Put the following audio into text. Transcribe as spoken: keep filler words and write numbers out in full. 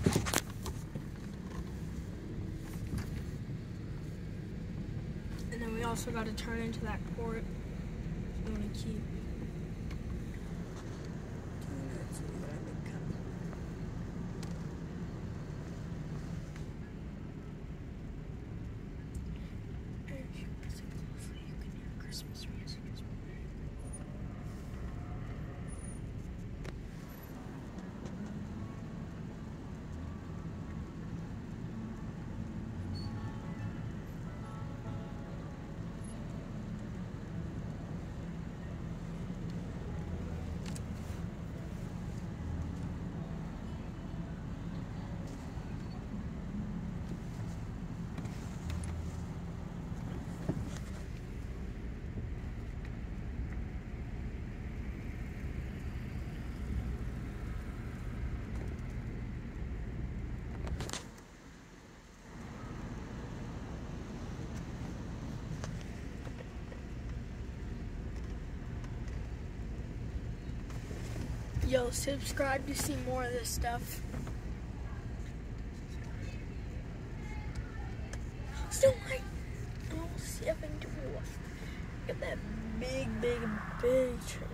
And then we also got to turn into that court. I'm going to keep. Yo, subscribe to see more of this stuff. So like, oh, seven to one. Got that big, big, big tree.